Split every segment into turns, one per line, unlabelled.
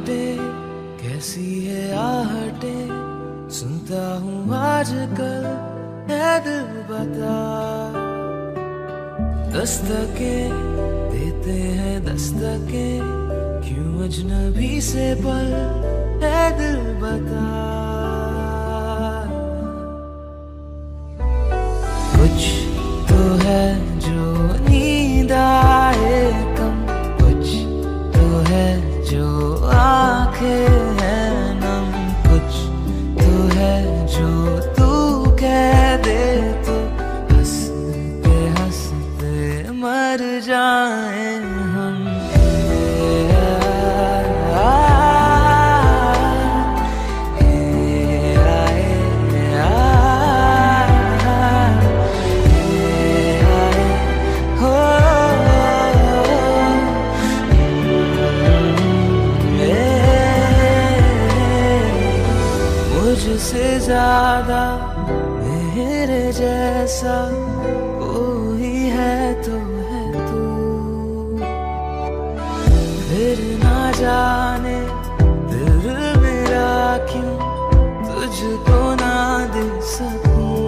आहटे, कैसी है आहटे, सुनता हूँ आजकल है दिल बता। दस्तके देते हैं दस्तके, क्यों अजनबी से पल है दिल बता। कुछ तो है जो नींद आए कम, कुछ तो है जो आंखें हैं नम, कुछ तो है जो तू कह दे तो हंसते हंसते मर जाए हम। मुझसे ज्यादा मेरे जैसा कोई है तो है तू, फिर ना जाने दिल मेरा क्यों तुझको ना दे सकूं।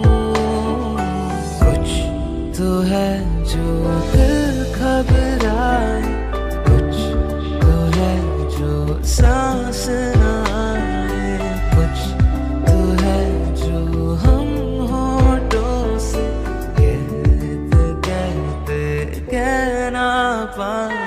कुछ तो है जो दिल घबराए, कुछ तो है जो सांस ना आए, कुछ तो है जो हम होठों से कहते कहते कह ना पाए।